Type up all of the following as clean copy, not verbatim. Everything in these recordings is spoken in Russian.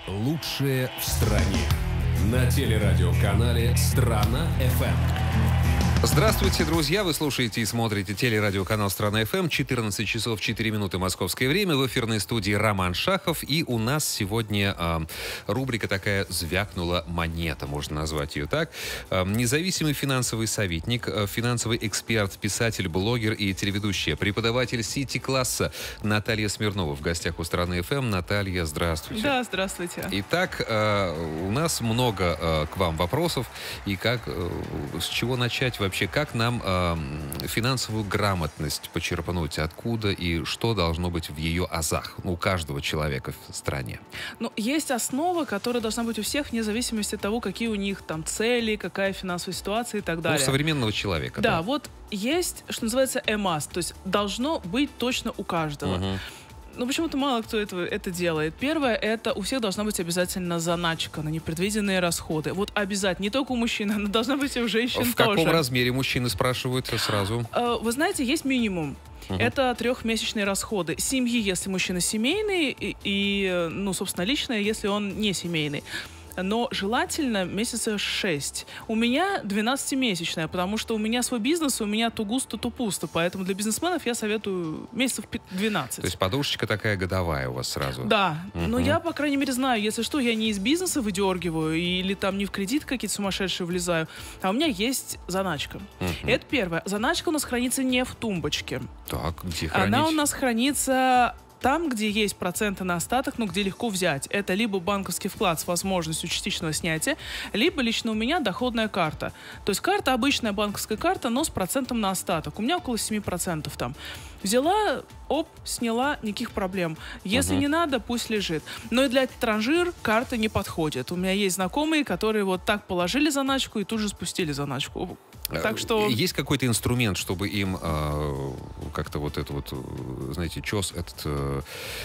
Лучшее в стране. На телерадиоканале «Страна-ФМ». Здравствуйте, друзья! Вы слушаете и смотрите телерадиоканал «Страна-ФМ». 14 часов 4 минуты московское время. В эфирной студии Роман Шахов. И у нас сегодня рубрика такая «Звякнула монета», можно назвать ее так. Независимый финансовый советник, финансовый эксперт, писатель, блогер и телеведущая, преподаватель Сити-класса Наталья Смирнова в гостях у «Страны-ФМ». Наталья, здравствуйте. Да, здравствуйте. Итак, у нас много к вам вопросов. И с чего начать вообще? Как нам финансовую грамотность почерпнуть? Откуда и что должно быть в ее азах у каждого человека в стране? Ну, есть основа, которая должна быть у всех, вне зависимости от того, какие у них там цели, какая финансовая ситуация и так далее. У современного человека. Да, вот есть, что называется, a must, то есть должно быть точно у каждого. Угу. Но почему-то мало кто это делает. Первое, это у всех должна быть обязательно заначка на непредвиденные расходы. Вот обязательно. Не только у мужчин, она должна быть и у женщин тоже. В каком размере мужчины спрашивают сразу? Вы знаете, есть минимум. Это 3-месячные расходы. Семьи, если мужчина семейный, и, собственно, личное, если он не семейный. Но желательно месяца 6. У меня 12-месячная, потому что у меня свой бизнес, у меня то густо, то пусто. Поэтому для бизнесменов я советую месяцев 12. То есть подушечка такая годовая у вас сразу? Да. Но я, по крайней мере, знаю, если что, я не из бизнеса выдергиваю или там не в кредит какие-то сумасшедшие влезаю, а у меня есть заначка. Это первое. Заначка у нас хранится не в тумбочке. Так, где хранить? Она у нас хранится там, где есть проценты на остаток, но где легко взять. Это либо банковский вклад с возможностью частичного снятия, либо лично у меня доходная карта. То есть карта, обычная банковская карта, но с процентом на остаток. У меня около 7% там. Взяла, сняла, никаких проблем. Если не надо, пусть лежит. Но и для транжир карта не подходит. У меня есть знакомые, которые вот так положили заначку и тут же спустили заначку. Так что... Есть какой-то инструмент, чтобы им как-то вот это вот, знаете, чёс этот...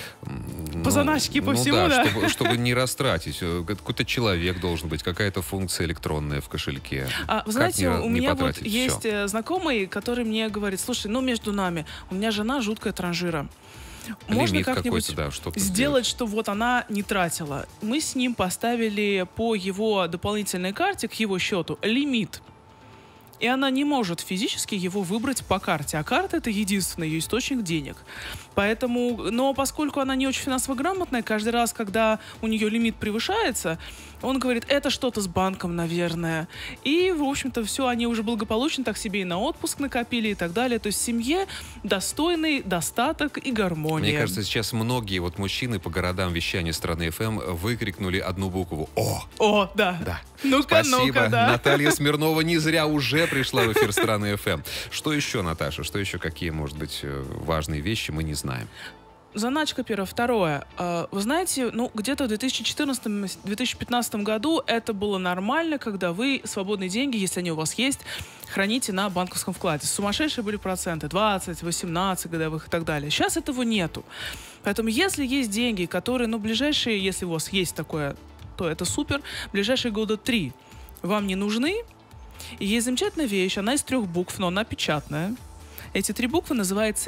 по заначке, по всему, да? Чтобы не растратить. Какой-то человек должен быть, какая-то функция электронная в кошельке. Вы знаете, у меня вот есть знакомый, который мне говорит: слушай, между нами, у меня жена жуткая транжира. Можно как-нибудь сделать, что вот она не тратила. Мы с ним поставили по его дополнительной карте к его счету лимит. И она не может физически его выбрать по карте. А карта — это единственный ее источник денег. Поэтому, но поскольку она не очень финансово грамотная, каждый раз, когда у нее лимит превышается, он говорит: это что-то с банком, наверное. И, в общем-то, все, они уже благополучно так себе и на отпуск накопили и так далее. То есть в семье достойный достаток и гармония. Мне кажется, сейчас многие вот мужчины по городам вещания «Страны-ФМ» выкрикнули одну букву «О». О, да. Да. Ну-ка, спасибо. да. Наталья Смирнова не зря уже пришла в эфир «Страны-ФМ». Что еще, Наташа? Что еще? Какие, может быть, важные вещи мы не знаем? Заначка первое. Второе. Вы знаете, где-то в 2014-2015 году это было нормально, когда вы свободные деньги, если они у вас есть, храните на банковском вкладе. Сумасшедшие были проценты. 20, 18 годовых и так далее. Сейчас этого нету. Поэтому если есть деньги, которые, ближайшие, если у вас есть такое, то это супер. Ближайшие года 3 вам не нужны. И есть замечательная вещь. Она из 3 букв, но она печатная. Эти 3 буквы называются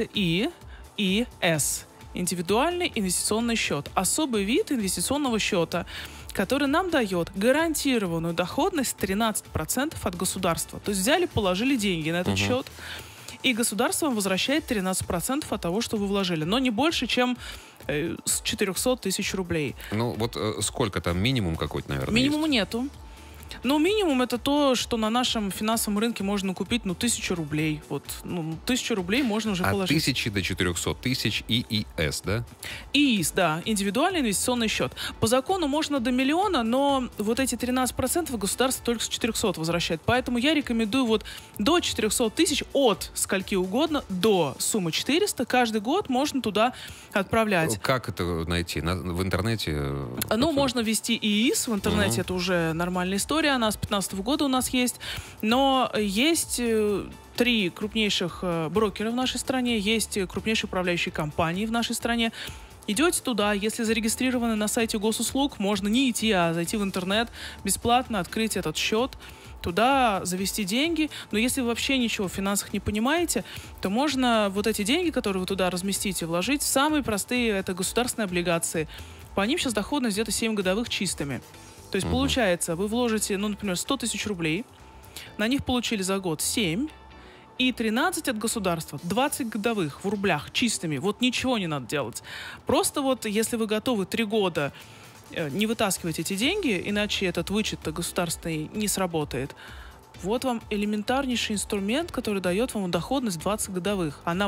ИИС. Индивидуальный инвестиционный счет. Особый вид инвестиционного счета, который нам дает гарантированную доходность 13% от государства. То есть взяли, положили деньги на этот счет, и государство вам возвращает 13% от того, что вы вложили. Но не больше, чем с 400 тысяч рублей. Сколько там? Минимум какой-то, наверное, Минимума нету. Но минимум это то, что на нашем финансовом рынке можно купить, 1000 рублей. 1000 рублей можно уже положить. От 1000 до 400 тысяч ИИС, да? ИИС, да. Индивидуальный инвестиционный счет. По закону можно до 1 000 000, но вот эти 13% государство только с 400 возвращает. Поэтому я рекомендую до 400 тысяч, от скольки угодно, до суммы 400, каждый год можно туда отправлять. Как это найти? В интернете? Можно ввести ИИС в интернете, это уже нормальная история. Она с 2015 года у нас есть. Но есть 3 крупнейших брокера в нашей стране, есть крупнейшие управляющие компании в нашей стране. Идете туда, если зарегистрированы на сайте госуслуг, можно не идти, а зайти в интернет, бесплатно открыть этот счет, туда завести деньги. Но если вы вообще ничего в финансах не понимаете, то можно вот эти деньги, которые вы туда разместите, вложить в самые простые, это государственные облигации. По ним сейчас доходность где-то 7 годовых чистыми. То есть, получается, вы вложите, ну, например, 100 тысяч рублей, на них получили за год 7, и 13 от государства, 20 годовых в рублях чистыми. Вот ничего не надо делать. Просто вот, если вы готовы 3 года не вытаскивать эти деньги, иначе этот вычет государственный не сработает, вот вам элементарнейший инструмент, который дает вам доходность 20 годовых. Она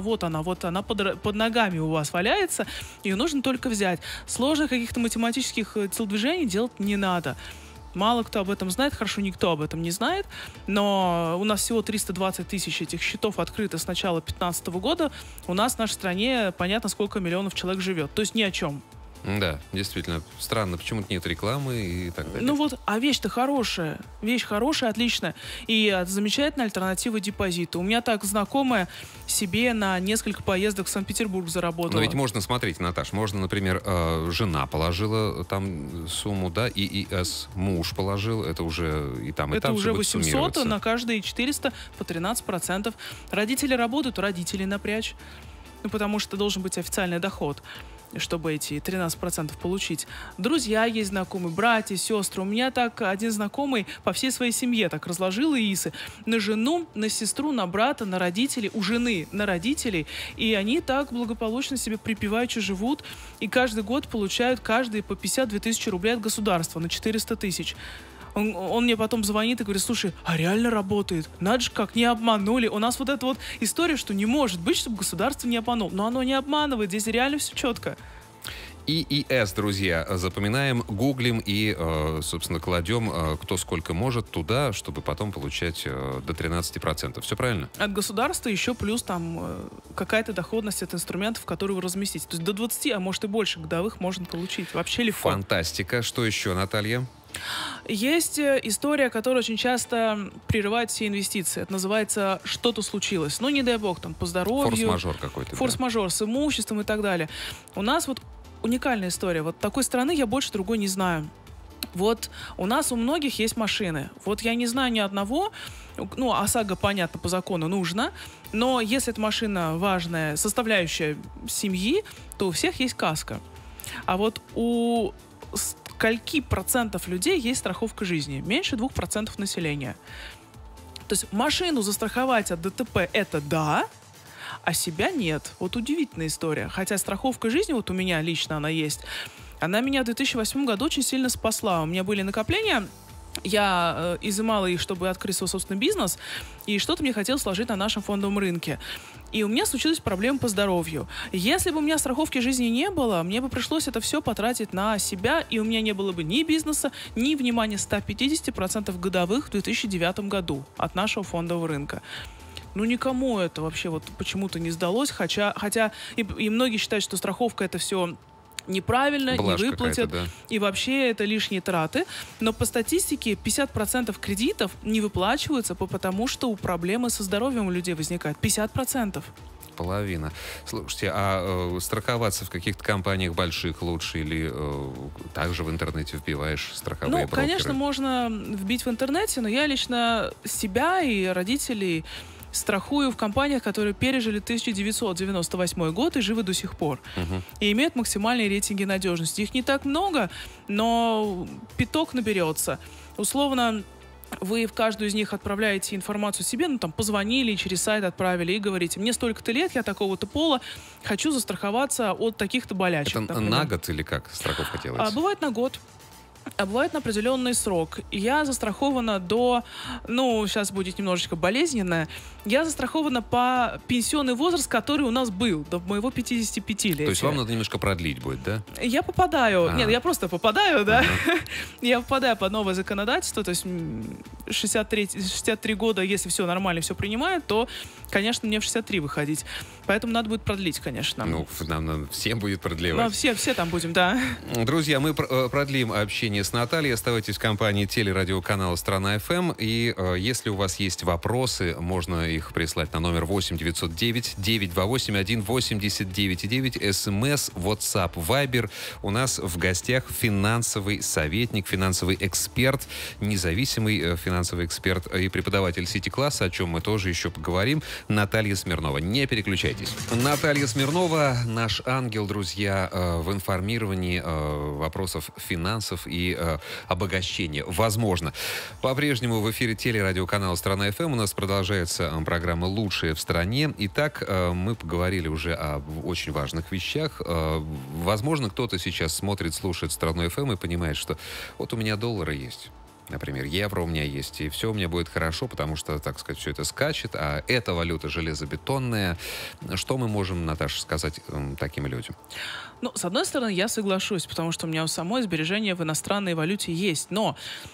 под ногами у вас валяется, ее нужно только взять. Сложных каких-то математических телодвижений делать не надо. Мало кто об этом знает, хорошо, никто об этом не знает, но у нас всего 320 тысяч этих счетов открыто с начала 2015 года. У нас в нашей стране понятно, сколько миллионов человек живет. То есть ни о чем. Да, действительно, странно, почему-то нет рекламы и так далее. Ну вот, а вещь-то хорошая. Вещь хорошая, отличная. И замечательная альтернатива депозиту. У меня так знакомая себе на несколько поездок в Санкт-Петербург заработала. Но ведь можно, смотрите, Наташ, можно, например, жена положила там сумму, да, ИИС, муж положил, это уже и там, и это там уже будет 800, на каждые 400 по 13%. Родители работают, родителей напрячь. Ну, потому что должен быть официальный доход, чтобы эти 13% получить. Друзья есть знакомые, братья, сестры. У меня так один знакомый по всей своей семье так разложил ИИСы на жену, на сестру, на брата, на родителей, у жены на родителей. И они так благополучно себе припеваючи живут. И каждый год получают каждый по 52 тысячи рублей от государства на 400 тысяч. Он мне потом звонит и говорит: слушай, а реально работает? Надо же, как не обманули. У нас вот эта вот история, что не может быть, чтобы государство не обмануло. Но оно не обманывает, здесь реально все четко. ИИС, друзья, запоминаем, гуглим и, собственно, кладем кто сколько может туда, чтобы потом получать до 13%. Все правильно? От государства еще плюс там какая-то доходность от инструментов, которые вы разместите. То есть до 20, а может и больше годовых можно получить. Вообще легко. Фантастика. Что еще, Наталья? Есть история, которая очень часто прерывает все инвестиции. Это называется «что-то случилось». Ну, не дай бог, там, по здоровью. Форс-мажор какой-то. Форс-мажор, с имуществом и так далее. У нас вот уникальная история. Вот такой страны я больше другой не знаю. Вот у нас у многих есть машины. Вот я не знаю ни одного. Ну, ОСАГО, понятно, по закону нужно. Но если эта машина важная, составляющая семьи, то у всех есть каска. А вот у скольки процентов людей есть страховка жизни? Меньше 2% населения. То есть машину застраховать от ДТП — это да, а себя нет. Вот удивительная история. Хотя страховка жизни, вот у меня лично она есть, она меня в 2008 году очень сильно спасла. У меня были накопления, я изымала их, чтобы открыть свой собственный бизнес, и что-то мне хотелось сложить на нашем фондовом рынке. И у меня случилась проблема по здоровью. Если бы у меня страховки жизни не было, мне бы пришлось это все потратить на себя, и у меня не было бы ни бизнеса, ни, внимания, 150% годовых в 2009 году от нашего фондового рынка. Ну, никому это вообще вот почему-то не сдалось, хотя и многие считают, что страховка — это все неправильно, Блажь не выплатят, да. И вообще это лишние траты. Но по статистике 50% кредитов не выплачиваются, потому что проблемы со здоровьем у людей возникают. 50%. Половина. Слушайте, а страховаться в каких-то компаниях больших лучше или также в интернете вбиваешь страховые брокеры? Конечно, можно вбить в интернете, но я лично себя и родителей страхую в компаниях, которые пережили 1998 год и живы до сих пор. И имеют максимальные рейтинги надежности. Их не так много, но пяток наберется. Условно, вы в каждую из них отправляете информацию себе, ну там позвонили, через сайт отправили и говорите: мне столько-то лет, я такого-то пола, хочу застраховаться от таких-то болячек. Это на год или как страховка делается? Бывает на год. А бывает на определенный срок. Я застрахована до, сейчас будет немножечко болезненно, я застрахована по пенсионный возраст, который у нас был, до моего 55-летия. То есть вам надо немножко продлить будет, да? Я попадаю, нет, я просто попадаю, да. Я попадаю под новое законодательство, то есть 63 года, если все нормально, все принимают, то, конечно, мне в 63 выходить. Поэтому надо будет продлить, конечно. Нам всем будет продлевать. Все там будем, да. Друзья, мы продлим общение с Натальей. Оставайтесь в компании телерадиоканала «Страна ФМ». И если у вас есть вопросы, можно их прислать на номер 8-909-928-189-9. СМС, WhatsApp, Viber. У нас в гостях финансовый советник, финансовый эксперт, независимый финансовый эксперт и преподаватель Сити-класса, о чем мы тоже еще поговорим, Наталья Смирнова. Не переключайтесь. Наталья Смирнова, наш ангел, друзья, в информировании вопросов финансов и обогащения. Возможно. По-прежнему в эфире телерадиоканала «Страна ФМ». У нас продолжается программа «Лучшее в стране». Итак, мы поговорили уже о очень важных вещах. Возможно, кто-то сейчас смотрит, слушает «Страну ФМ» и понимает, что вот у меня доллары есть. Например, евро у меня есть, и все у меня будет хорошо, потому что, так сказать, все это скачет, а эта валюта железобетонная. Что мы можем, Наташа, сказать таким людям? Ну, с одной стороны, я соглашусь, потому что у меня у самой сбережения в иностранной валюте есть. Но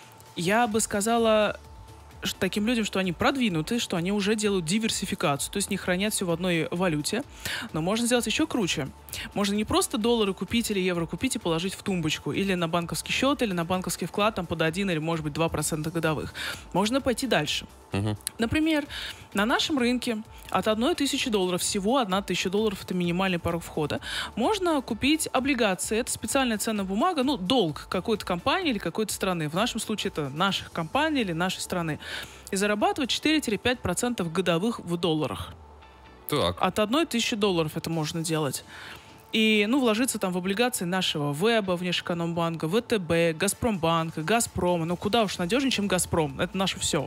я бы сказала таким людям, что они продвинуты, что они уже делают диверсификацию, то есть не хранят все в одной валюте. Но можно сделать еще круче. Можно не просто доллары купить или евро купить и положить в тумбочку, или на банковский счет, или на банковский вклад там, под 1 или, может быть, 2% годовых. Можно пойти дальше. Например, на нашем рынке от $1000, всего $1000, это минимальный порог входа, можно купить облигации. Это специальная ценная бумага, ну, долг какой-то компании или какой-то страны. В нашем случае это наших компаний или нашей страны. И зарабатывать 4-5% годовых в долларах. Так. От $1000 это можно делать. И, ну, вложиться там в облигации нашего ВЭБа, Внешэкономбанка, ВТБ, Газпромбанка, Газпрома. Ну, куда уж надежнее, чем Газпром. Это наше все.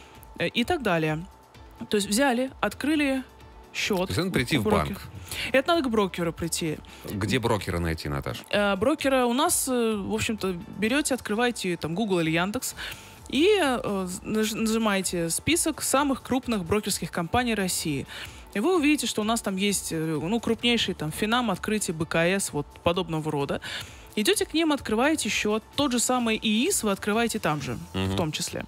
И так далее. То есть взяли, открыли счет. То есть надо прийти в банк. Это надо к брокеру прийти. Где брокера найти, Наташа? Брокера у нас, в общем-то, берете, открываете там Google или Яндекс и нажимаете список самых крупных брокерских компаний России. И вы увидите, что у нас там есть, ну, крупнейшие там Финам, Открытие, БКС, вот подобного рода. Идете к ним, открываете счет. Тот же самый ИИС вы открываете там же, в том числе.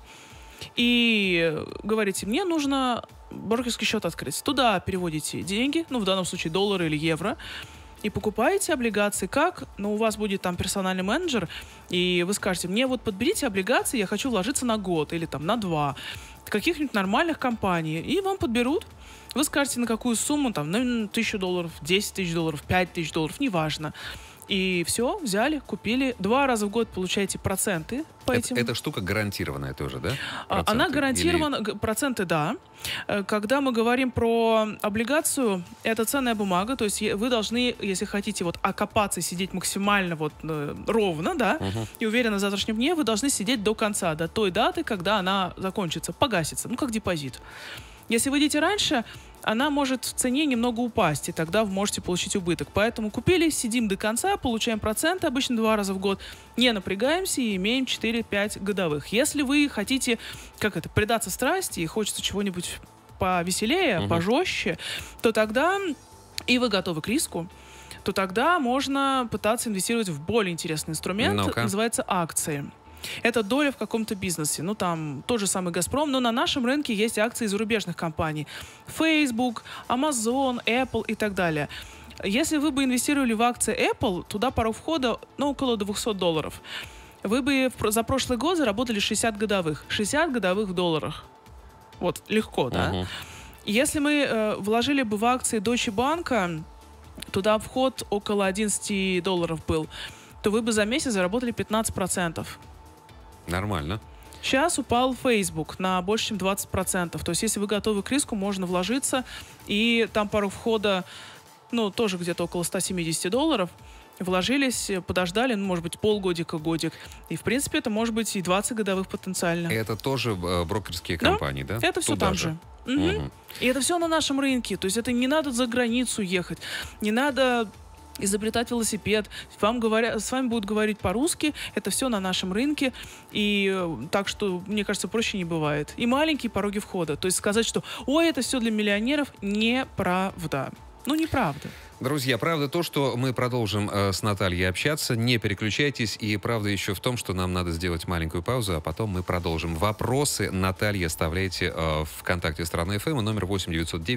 И говорите, мне нужно брокерский счет открыть. Туда переводите деньги, ну, в данном случае доллары или евро, и покупаете облигации. Как? Ну, у вас будет там персональный менеджер, и вы скажете, мне вот подберите облигации, я хочу вложиться на год или там на 2 каких-нибудь нормальных компаний, и вам подберут. Вы скажете, на какую сумму, там, на $1000, $10 000, $5000, неважно. И все, взяли, купили. 2 раза в год получаете проценты по этим. Эта штука гарантированная тоже, да? Проценты? Она гарантирована, или... проценты, да. Когда мы говорим про облигацию, это ценная бумага, то есть вы должны, если хотите вот окопаться, сидеть максимально вот ровно, да, и уверенно в завтрашнем дне, вы должны сидеть до конца, до той даты, когда она закончится, погасится, ну, как депозит. Если вы идете раньше, она может в цене немного упасть, и тогда вы можете получить убыток. Поэтому купили, сидим до конца, получаем проценты, обычно 2 раза в год, не напрягаемся и имеем 4-5 годовых. Если вы хотите, предаться страсти и хочется чего-нибудь повеселее, пожестче, то тогда, и вы готовы к риску, то тогда можно пытаться инвестировать в более интересный инструмент, называется акции. Это доля в каком-то бизнесе. Ну, там тот же самый «Газпром», но на нашем рынке есть акции зарубежных компаний. Facebook, Amazon, Apple и так далее. Если вы бы инвестировали в акции Apple, туда порог входа, ну, около $200. Вы бы за прошлый год заработали 60 годовых. 60 годовых в долларах. Вот, легко, да? Если мы вложили бы в акции Deutsche Bank, туда вход около $11 был, то вы бы за месяц заработали 15%. Нормально. Сейчас упал Facebook на больше, чем 20%. То есть, если вы готовы к риску, можно вложиться. И там порог входа, ну, тоже где-то около $170. Вложились, подождали, ну, может быть, полгодика, годик. И, в принципе, это может быть и 20 годовых потенциально. Это тоже брокерские компании, да? Это все там же. И это все на нашем рынке. То есть, это не надо за границу ехать. Не надо изобретать велосипед. С вами будут говорить по-русски. Это все на нашем рынке. И так что, мне кажется, проще не бывает. И маленькие пороги входа. То есть сказать, что «Ой, это все для миллионеров» — неправда. Ну, неправда. Друзья, правда то, что мы продолжим с Натальей общаться. Не переключайтесь. И правда еще в том, что нам надо сделать маленькую паузу, а потом мы продолжим. Вопросы Наталье оставляйте в ВКонтакте «Страна ФМ» и номер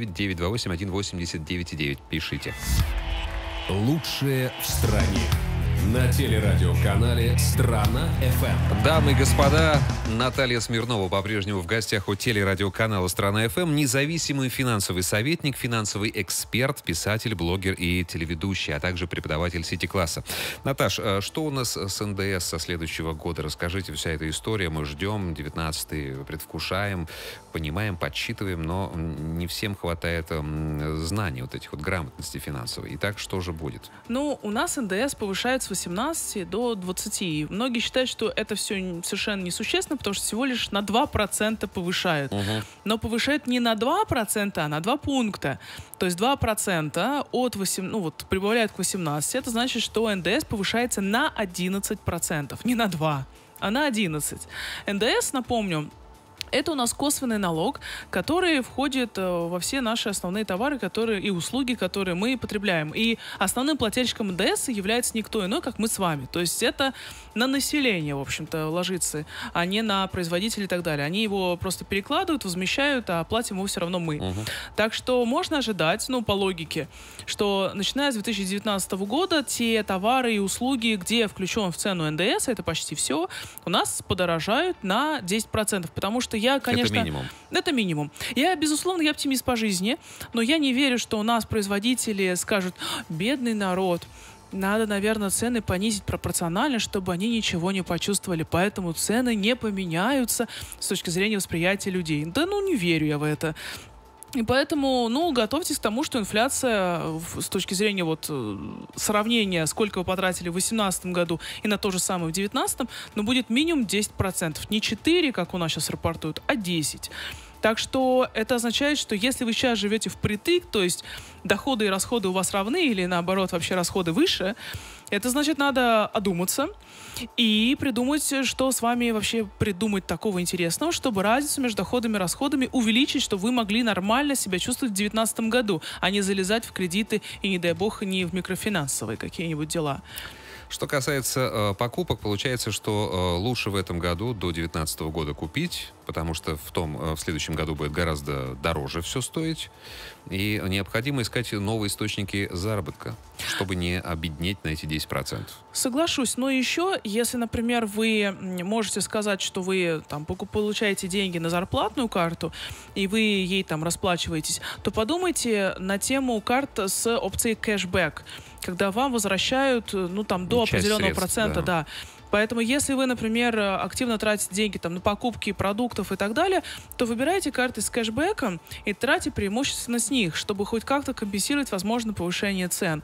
8-909-928-189-9. Пишите. Лучшее в стране. на телерадиоканале «Страна-ФМ». Дамы и господа, Наталья Смирнова по-прежнему в гостях у телерадиоканала «Страна-ФМ». Независимый финансовый советник, финансовый эксперт, писатель, блогер и телеведущий, а также преподаватель Сити-класса. Наташ, что у нас с НДС со следующего года? Расскажите, вся эта история. Мы ждем 19-й, предвкушаем, понимаем, подсчитываем, но не всем хватает знаний, вот этих вот грамотности финансовой. Итак, что же будет? Ну, у нас НДС повышается с 18 до 20. И многие считают, что это все совершенно несущественно, потому что всего лишь на 2% повышают. Но повышают не на 2%, а на 2 пункта. То есть 2% от 8, ну вот, прибавляют к 18. Это значит, что НДС повышается на 11%. Не на 2, а на 11. НДС, напомню, это у нас косвенный налог, который входит во все наши основные товары и услуги, которые мы потребляем. И основным плательщиком НДС является никто иной, как мы с вами. То есть это на население, в общем-то, ложится, а не на производителей и так далее. Они его просто перекладывают, возмещают, а платим его все равно мы. Так что можно ожидать, ну, по логике, что начиная с 2019 года те товары и услуги, где включен в цену НДС, это почти все, у нас подорожают на 10%. Потому что я, конечно... Это минимум. Это минимум. Я, безусловно, я оптимист по жизни, но я не верю, что у нас производители скажут: бедный народ, надо, наверное, цены понизить пропорционально, чтобы они ничего не почувствовали. Поэтому цены не поменяются с точки зрения восприятия людей. Да ну, не верю я в это. И поэтому, ну, готовьтесь к тому, что инфляция с точки зрения вот сравнения, сколько вы потратили в 2018 году и на то же самое в 2019, ну, будет минимум 10%. Не 4, как у нас сейчас рапортуют, а 10%. Так что это означает, что если вы сейчас живете впритык, то есть доходы и расходы у вас равны или наоборот вообще расходы выше, это значит, надо одуматься и придумать, что с вами вообще придумать такого интересного, чтобы разницу между доходами и расходами увеличить, чтобы вы могли нормально себя чувствовать в 2019 году, а не залезать в кредиты и, не дай бог, не в микрофинансовые какие-нибудь дела. Что касается покупок, получается, что лучше в этом году до 2019 года купить, потому что в следующем году будет гораздо дороже все стоить. И необходимо искать новые источники заработка, чтобы не обеднеть на эти 10%. Соглашусь. Но еще, если, например, вы можете сказать, что вы там получаете деньги на зарплатную карту, и вы ей там расплачиваетесь, то подумайте на тему карт с опцией кэшбэк, когда вам возвращают, ну, там, до определенного процента, да. Поэтому, если вы, например, активно тратите деньги там, на покупки продуктов и так далее, то выбирайте карты с кэшбэком и тратите преимущественно с них, чтобы хоть как-то компенсировать, возможно, повышение цен.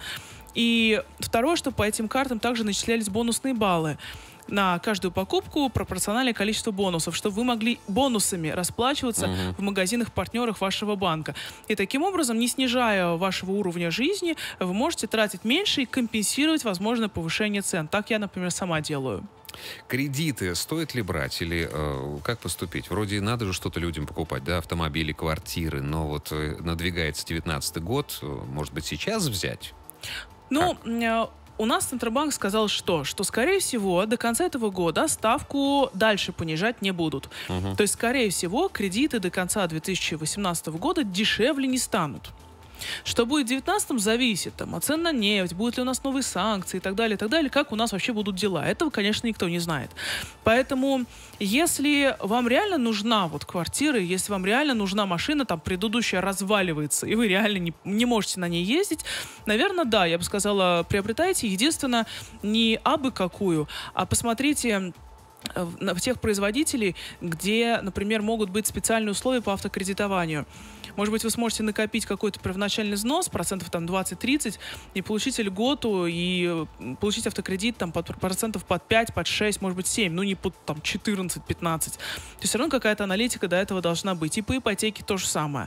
И второе, что по этим картам также начислялись бонусные баллы на каждую покупку, пропорциональное количество бонусов, чтобы вы могли бонусами расплачиваться в магазинах-партнерах вашего банка. И таким образом, не снижая вашего уровня жизни, вы можете тратить меньше и компенсировать возможное повышение цен. Так я, например, сама делаю. Кредиты стоит ли брать или как поступить? Вроде надо же что-то людям покупать, да, автомобили, квартиры, но вот надвигается 19-й год, может быть, сейчас взять? Ну, у нас Центробанк сказал, что скорее всего, до конца этого года ставку дальше понижать не будут. То есть, скорее всего, кредиты до конца 2018 года дешевле не станут. Что будет в 2019-м, зависит там, от цен на нефть, будут ли у нас новые санкции и так далее, как у нас вообще будут дела. Этого, конечно, никто не знает. Поэтому, если вам реально нужна вот квартира, если вам реально нужна машина, там предыдущая разваливается, и вы реально не можете на ней ездить, наверное, да, я бы сказала, приобретайте. Единственное, не абы какую, а посмотрите в тех производителей, где, например, могут быть специальные условия по автокредитованию. Может быть, вы сможете накопить какой-то первоначальный взнос, процентов там 20-30, и получить льготу, и получить автокредит там процентов под 5, под 6, может быть, 7, ну не под там 14-15. То есть все равно какая-то аналитика до этого должна быть. И по ипотеке то же самое.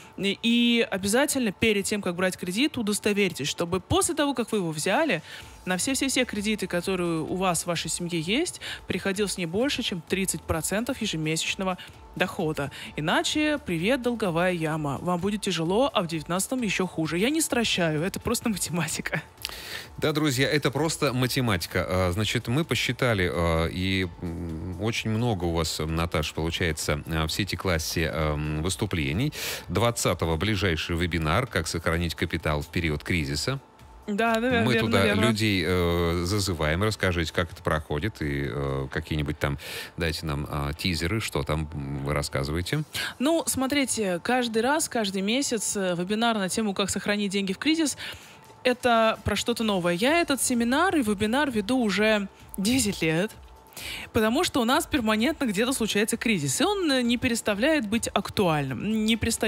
И обязательно перед тем, как брать кредит, удостоверьтесь, чтобы после того, как вы его взяли, на все-все-все кредиты, которые у вас в вашей семье есть, приходилось не больше, чем 30% ежемесячного дохода. Иначе привет, долговая яма. Вам будет тяжело, а в 19-м еще хуже. Я не стращаю, это просто математика. Да, друзья, это просто математика. Значит, мы посчитали, и очень много у вас, Наташа, получается, в Сити-классе выступлений. 20-го ближайший вебинар «Как сохранить капитал в период кризиса». Да, Мы верно, туда верно. людей зазываем. Расскажите, как это проходит, и какие-нибудь там, дайте нам тизеры, что там вы рассказываете. Ну, смотрите, каждый раз, каждый месяц вебинар на тему «Как сохранить деньги в кризис» — это про что-то новое. Я этот семинар и вебинар веду уже 10 лет. Потому что у нас перманентно где-то случается кризис, и он не перестает быть актуальным.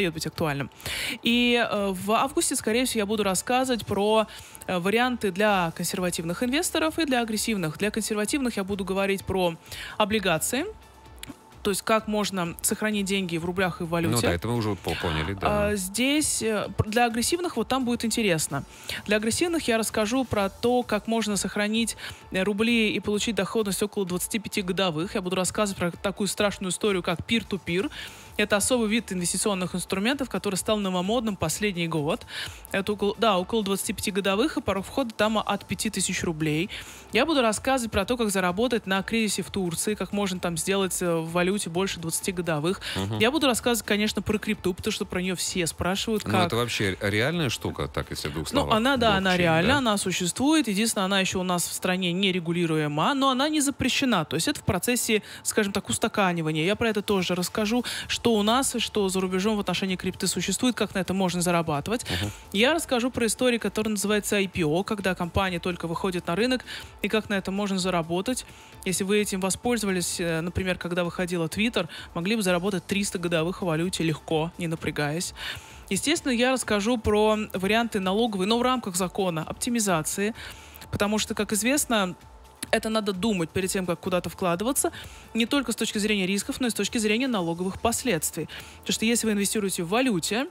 И в августе, скорее всего, я буду рассказывать про варианты для консервативных инвесторов и для агрессивных. Для консервативных я буду говорить про облигации, то есть как можно сохранить деньги в рублях и в валюте. Ну да, это мы уже поняли, да. Здесь для агрессивных вот там будет интересно. Для агрессивных я расскажу про то, как можно сохранить рубли и получить доходность около 25 годовых. Я буду рассказывать про такую страшную историю, как peer-to-peer. Это особый вид инвестиционных инструментов, который стал новомодным последний год. Это около 25 годовых, и порог входа там от 5000 рублей. Я буду рассказывать про то, как заработать на кризисе в Турции, как можно там сделать в валюте больше 20 годовых. Я буду рассказывать, конечно, про крипту, потому что про нее все спрашивают. Ну, это вообще реальная штука, так, если в двух словах? Ну, она реальна, да? она существует. Единственное, она еще у нас в стране не регулируема, но она не запрещена. То есть это в процессе, скажем так, устаканивания. Я про это тоже расскажу, что у нас и что за рубежом в отношении крипты существует, как на это можно зарабатывать. Я расскажу про историю, которая называется IPO, когда компания только выходит на рынок, и как на это можно заработать. Если вы этим воспользовались, например, когда выходила Twitter, могли бы заработать 300 годовых в валюте легко, не напрягаясь. Естественно, я расскажу про варианты налоговой, но в рамках закона, оптимизации, потому что, как известно, это надо думать перед тем, как куда-то вкладываться, не только с точки зрения рисков, но и с точки зрения налоговых последствий. Потому что если вы инвестируете в валюте,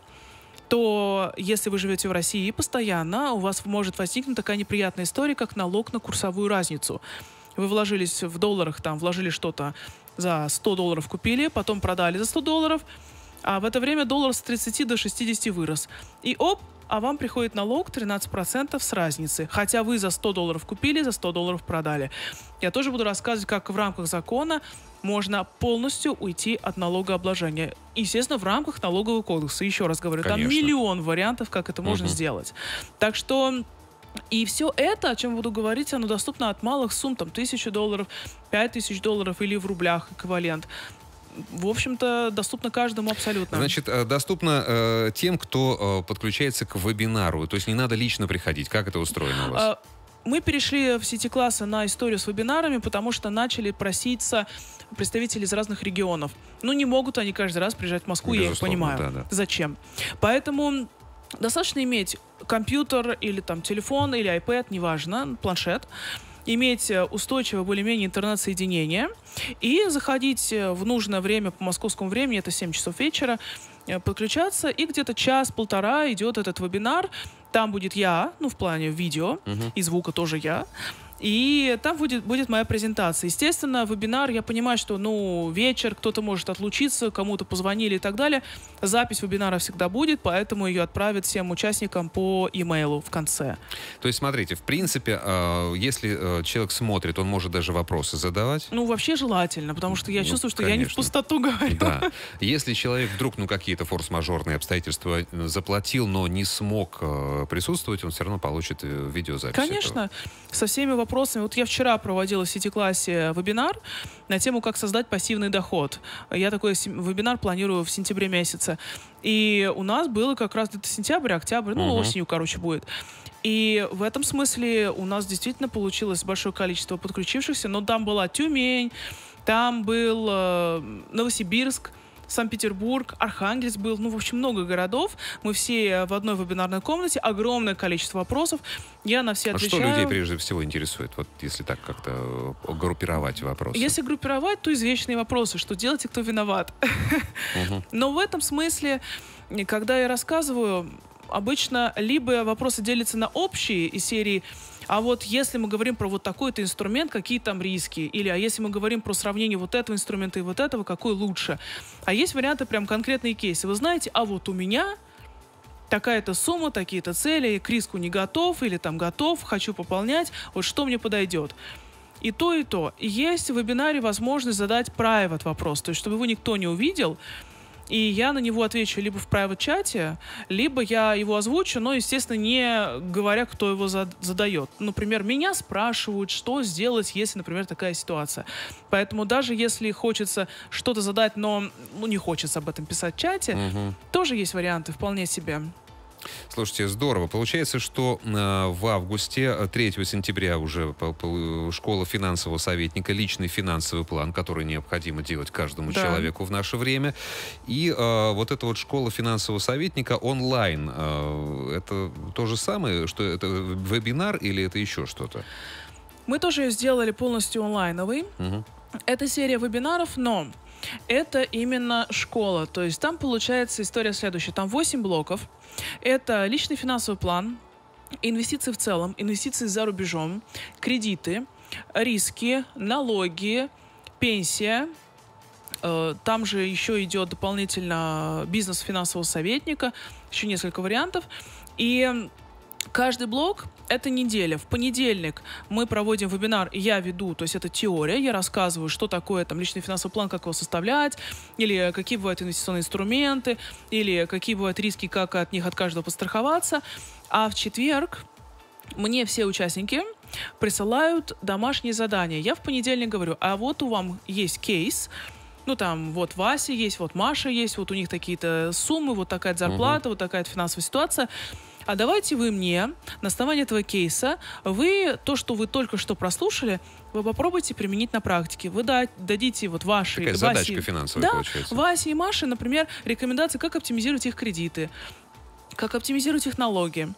то если вы живете в России постоянно, у вас может возникнуть такая неприятная история, как налог на курсовую разницу. Вы вложились в долларах, там, вложили что-то за $100 купили, потом продали за $100, а в это время доллар с 30 до 60 вырос. И а вам приходит налог 13% с разницы. Хотя вы за $100 купили, за $100 продали. Я тоже буду рассказывать, как в рамках закона можно полностью уйти от налогообложения. Естественно, в рамках налогового кодекса. Еще раз говорю, Конечно. там миллион вариантов, как это можно сделать. Так что... И все это, о чем буду говорить, оно доступно от малых сумм, там, $1000, $5000 или в рублях эквивалент. В общем-то, доступно каждому абсолютно. Значит, доступно тем, кто подключается к вебинару. То есть не надо лично приходить. Как это устроено у вас? Мы перешли в сети-классы на историю с вебинарами, потому что начали проситься представители из разных регионов. Ну, не могут они каждый раз приезжать в Москву, я их понимаю. Да. Зачем? Поэтому достаточно иметь компьютер или там телефон, или iPad, неважно, планшет, иметь устойчивое более-менее интернет-соединение и заходить в нужное время по московскому времени, это 7 часов вечера, подключаться, и где-то час-полтора идет этот вебинар. Там будет я, ну, в плане видео, и звука тоже я. И там будет моя презентация. Естественно, вебинар, я понимаю, что, ну, вечер, кто-то может отлучиться, кому-то позвонили и так далее. Запись вебинара всегда будет, поэтому ее отправят всем участникам по имейлу в конце. То есть, смотрите, в принципе, если человек смотрит, он может даже вопросы задавать. Ну, вообще желательно, потому что я чувствую, что я не в пустоту говорю. Да. Если человек вдруг, ну, какие-то форс-мажорные обстоятельства заплатил, но не смог присутствовать, он все равно получит видеозапись. Конечно, со всеми вопросами. Вот я вчера проводила в сети-классе вебинар на тему «Как создать пассивный доход». Я такой вебинар планирую в сентябре месяце. И у нас было как раз где-то сентябрь, октябрь, ну, осенью, короче, будет. И в этом смысле у нас действительно получилось большое количество подключившихся, но там была Тюмень, там был Новосибирск, Санкт-Петербург, Архангельск был, ну, в общем, много городов. Мы все в одной вебинарной комнате, огромное количество вопросов. Я на все отвечаю. А что людей прежде всего интересует, вот если так как-то группировать вопросы? Если группировать, то извечные вопросы, что делать и кто виноват. Но в этом смысле, когда я рассказываю, обычно либо вопросы делятся на общие из серии «А вот если мы говорим про вот такой-то инструмент, какие там риски?» Или «А если мы говорим про сравнение вот этого инструмента и вот этого, какой лучше?» А есть варианты, прям конкретные кейсы. Вы знаете, а вот у меня такая-то сумма, такие-то цели, к риску не готов или там готов, хочу пополнять, вот что мне подойдет? И то, и то. И есть в вебинаре возможность задать private вопрос, то есть чтобы его никто не увидел, и я на него отвечу либо в private-чате, либо я его озвучу, но, естественно, не говоря, кто его задает. Например, меня спрашивают, что сделать, если, например, такая ситуация. Поэтому даже если хочется что-то задать, но не хочется об этом писать в чате, тоже есть варианты вполне себе. Слушайте, здорово. Получается, что в августе, 3 сентября уже школа финансового советника, личный финансовый план, который необходимо делать каждому человеку в наше время. И вот эта вот школа финансового советника онлайн, это то же самое, что это вебинар или это еще что-то? Мы тоже ее сделали полностью онлайновой. Это серия вебинаров, но это именно школа. То есть там получается история следующая. Там 8 блоков. Это личный финансовый план, инвестиции в целом, инвестиции за рубежом, кредиты, риски, налоги, пенсия. Там же еще идет дополнительно бизнес финансового советника. Еще несколько вариантов. И каждый блок — это неделя. В понедельник мы проводим вебинар, я веду, то есть это теория, я рассказываю, что такое там личный финансовый план, как его составлять, или какие бывают инвестиционные инструменты, или какие бывают риски, как от них от каждого подстраховаться. А в четверг мне все участники присылают домашние задания. Я в понедельник говорю, а вот у вас есть кейс, ну, там, вот Вася есть, вот Маша есть, вот у них такие-то суммы, вот такая зарплата, вот такая финансовая ситуация. А давайте вы мне на основании этого кейса, то, что вы только что прослушали, вы попробуйте применить на практике. Вы дадите вот вашей... Такая задачка финансовая, получается. Васе и Маше, например, рекомендации, как оптимизировать их кредиты, как оптимизировать их налоги,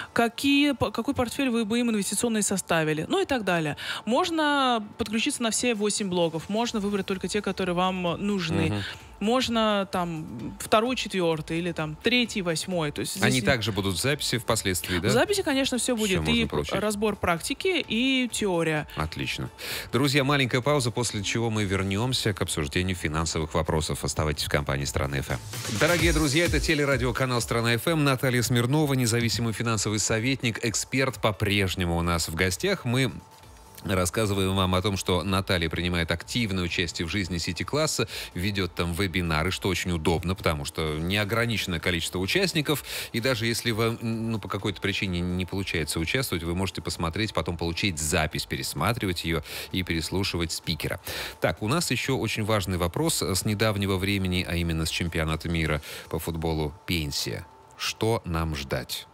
какой портфель вы бы им инвестиционный составили, ну и так далее. Можно подключиться на все 8 блоков, можно выбрать только те, которые вам нужны. Можно там 2, 4 или там 3, 8. То есть они также будут в записи впоследствии, да? В записи, конечно, все будет. И разбор практики, и теория. Отлично. Друзья, маленькая пауза, после чего мы вернемся к обсуждению финансовых вопросов. Оставайтесь в компании «Страна ФМ». Дорогие друзья, это телерадиоканал «Страна ФМ». Наталья Смирнова, независимый финансовый советник, эксперт, по-прежнему у нас в гостях. Мы рассказываем вам о том, что Наталья принимает активное участие в жизни Сити-класса, ведет там вебинары, что очень удобно, потому что неограниченное количество участников, и даже если вам по какой-то причине не получается участвовать, вы можете посмотреть, потом получить запись, пересматривать ее и переслушивать спикера. Так, у нас еще очень важный вопрос с недавнего времени, а именно с чемпионата мира по футболу «Пенсия». Что нам ждать?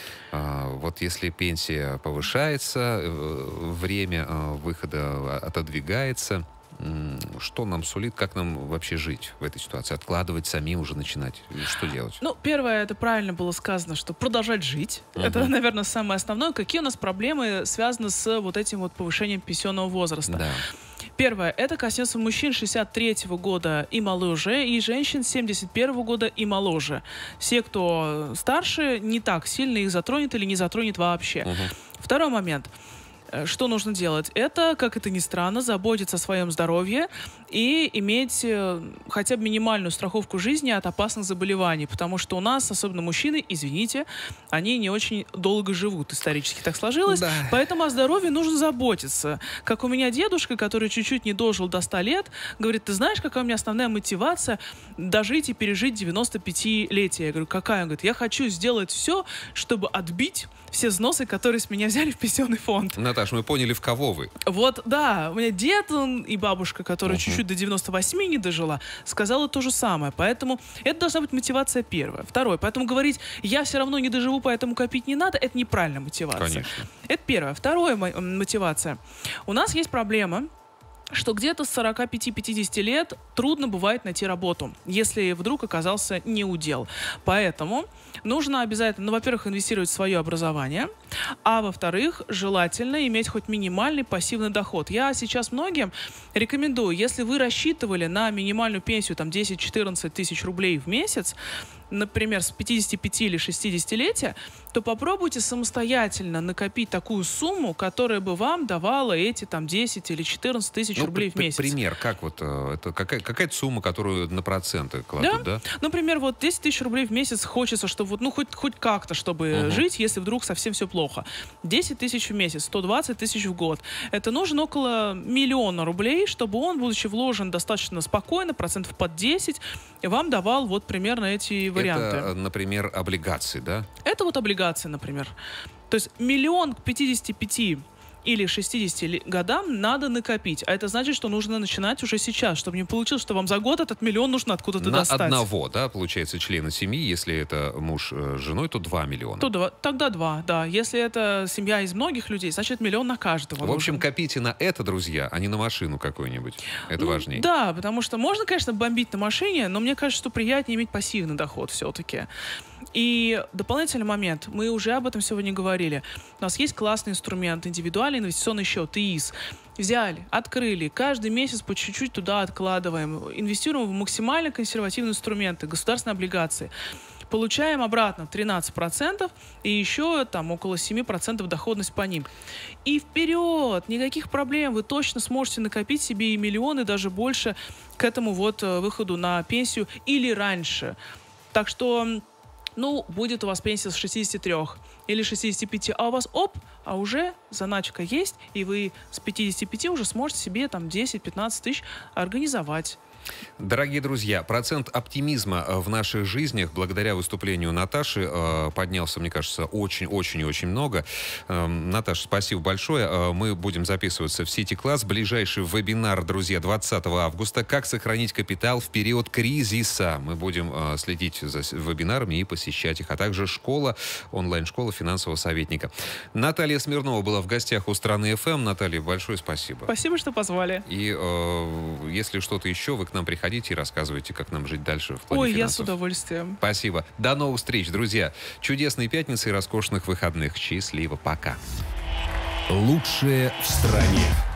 Вот если пенсия повышается, время выхода отодвигается, что нам сулит, как нам вообще жить в этой ситуации? Откладывать, самим уже начинать? Что делать? Ну, первое, это правильно было сказано, что продолжать жить. Это, наверное, самое основное. Какие у нас проблемы связаны с вот этим вот повышением пенсионного возраста? Да. Первое, это коснется мужчин 63-го года и моложе, и женщин 71-го года и моложе. Все, кто старше, не так сильно их затронет или не затронет вообще. Второй момент. Что нужно делать? Это, как это ни странно, заботиться о своем здоровье и иметь хотя бы минимальную страховку жизни от опасных заболеваний, потому что у нас, особенно мужчины, извините, они не очень долго живут, исторически так сложилось, поэтому о здоровье нужно заботиться. Как у меня дедушка, который чуть-чуть не дожил до 100 лет, говорит, ты знаешь, какая у меня основная мотивация дожить и пережить 95-летие? Я говорю, какая? Он говорит, я хочу сделать все, чтобы отбить все взносы, которые с меня взяли в пенсионный фонд. Наташ, мы поняли, в кого вы. Вот, да. У меня дед и бабушка, которая чуть-чуть до 98 не дожила, сказала то же самое. Поэтому это должна быть мотивация первая. Второе. Поэтому говорить, я все равно не доживу, поэтому копить не надо, это неправильная мотивация. Конечно. Это первое. Второе мотивация. У нас есть проблема, что где-то с 45-50 лет трудно бывает найти работу, если вдруг оказался неудел. Поэтому нужно обязательно, во-первых, инвестировать в свое образование, а во-вторых, желательно иметь хоть минимальный пассивный доход. Я сейчас многим рекомендую, если вы рассчитывали на минимальную пенсию там 10-14 тысяч рублей в месяц, например, с 55 или 60-летия, то попробуйте самостоятельно накопить такую сумму, которая бы вам давала эти там 10 или 14 тысяч рублей в месяц. Пример, как вот, это какая-то сумма, которую на проценты кладут, да? Например, вот 10 тысяч рублей в месяц хочется, чтобы вот, ну, хоть как-то, чтобы жить, если вдруг совсем все плохо. 10 тысяч в месяц, 120 тысяч в год. Это нужно около 1 миллиона рублей, чтобы он, будучи вложен достаточно спокойно, процентов под 10, вам давал вот примерно эти варианты. Это, например, облигации, да? Это вот облигации, например. То есть 1 миллион к 55 или 60 годам надо накопить. А это значит, что нужно начинать уже сейчас, чтобы не получилось, что вам за год этот 1 миллион нужно откуда-то достать. На одного, да, получается, члена семьи. Если это муж с женой, то 2 миллиона. Тогда 2, да. Если это семья из многих людей, значит 1 миллион на каждого. В общем, копите на это, друзья, а не на машину какую-нибудь. Это важнее. Да, потому что можно, конечно, бомбить на машине, но мне кажется, что приятнее иметь пассивный доход все-таки. И дополнительный момент, мы уже об этом сегодня говорили. У нас есть классный инструмент, индивидуальный инвестиционный счет, ИИС. Взяли, открыли, каждый месяц по чуть-чуть туда откладываем, инвестируем в максимально консервативные инструменты, государственные облигации. Получаем обратно 13% и еще там около 7% доходность по ним. И вперед! Никаких проблем. Вы точно сможете накопить себе и миллионы, даже больше к этому вот выходу на пенсию или раньше. Так что, ну, будет у вас пенсия с 63 или 65, а у вас а уже заначка есть, и вы с 55 уже сможете себе там 10-15 тысяч организовать. Дорогие друзья, процент оптимизма в наших жизнях благодаря выступлению Наташи поднялся, мне кажется, очень-очень и очень много. Наташа, спасибо большое. Мы будем записываться в Сити-класс. Ближайший вебинар, друзья, 20 августа. Как сохранить капитал в период кризиса. Мы будем следить за вебинарами и посещать их. А также школа, онлайн-школа финансового советника. Наталья Смирнова была в гостях у Страны ФМ. Наталья, большое спасибо. Спасибо, что позвали. И если что-то еще, вы к нам приходите и рассказывайте, как нам жить дальше в плане финансов. Я с удовольствием. Спасибо. До новых встреч, друзья. Чудесной пятницы и роскошных выходных. Счастливо. Пока. Лучшее в стране.